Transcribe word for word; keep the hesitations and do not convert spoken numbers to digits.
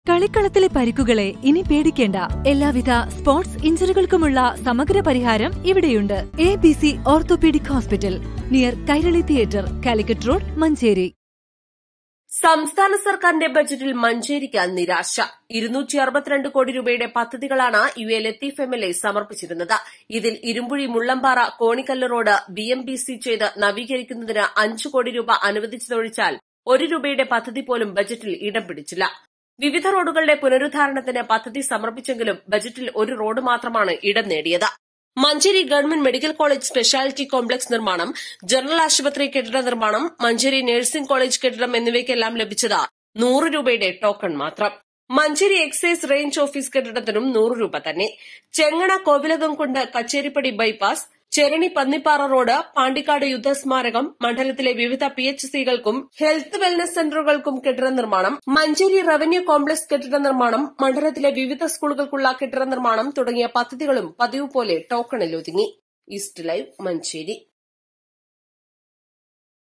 കളിക്കളത്തിലെ പരിക്കുകളെ ഇനി പേടിക്കേണ്ട. എല്ലാവിധ സ്പോർട്സ് ഇഞ്ചുറികൾക്കുമുള്ള സമഗ്ര പരിഹാരം ഇവിടെയുണ്ട്. A B C orthopaedic hospital, near Kairali theatre, Calicut road, Manjeri. സംസ്ഥാന സർക്കാരിന്റെ ബജറ്റിൽ മഞ്ചേരിക്ക് നിരാശ. ഇരുന്നൂറ്റി അറുപത്തിരണ്ട് കോടി രൂപയുടെ പദ്ധതികളാണ് U A Latheef M L A സമർപ്പിച്ചിരുന്നത്. ഇതിൽ Irumbuzhi Mullambara Konikkallu road B M B C ചെയ്ത് നവീകരിക്കുന്നതിന് അഞ്ചു കോടി രൂപ അനുവദിച്ചതൊഴിച്ചാൽ ഒരു രൂപയുടെ പദ്ധതി പോലും ബജറ്റിൽ ഇടം പിടിച്ചില്ല. വിവിധ റോഡുകളുടെ പുനരുദ്ധാരണത്തിന് പദ്ധതി സമർപ്പിച്ചെങ്കിലും ബജറ്റിൽ ഒരു റോഡ് മാത്രമാണ് ഇടം നേടിയത്. Manjeri government medical college speciality complex നിർമ്മാണം, ജനറൽ ആശുപത്രി കെട്ടിട നിർമ്മാണം, മഞ്ചേരി നഴ്സിംഗ് കോളേജ് കെട്ടിടം എന്നിവയ്ക്കെല്ലാം ലഭിച്ചത് നൂറ് രൂപയുടെ ടോക്കൺ മാത്രം. മഞ്ചേരി എക്സൈസ് റേഞ്ച് ഓഫീസ് കെട്ടിടത്തിനും നൂറ് രൂപ തന്നെ. ചെങ്ങണ കോവിലകംകുണ്ട് കച്ചേരിപ്പടി ബൈപ്പാസ്, ചെരണി പന്നിപ്പാറ റോഡ്, പാണ്ടിക്കാട് യുദ്ധസ്മാരകം, മണ്ഡലത്തിലെ വിവിധ പി എച്ച് സികൾക്കും ഹെൽത്ത് വെൽനസ് സെന്ററുകൾക്കും കെട്ടിട നിർമ്മാണം, മഞ്ചേരി റവന്യൂ കോംപ്ലക്സ് കെട്ടിട നിർമ്മാണം, മണ്ഡലത്തിലെ വിവിധ സ്കൂളുകൾക്കുള്ള കെട്ടിട നിർമ്മാണം തുടങ്ങിയ പദ്ധതികളും പതിവ് പോലെ ടോക്കണിൽ ഒതുങ്ങി. East live, Manjeri.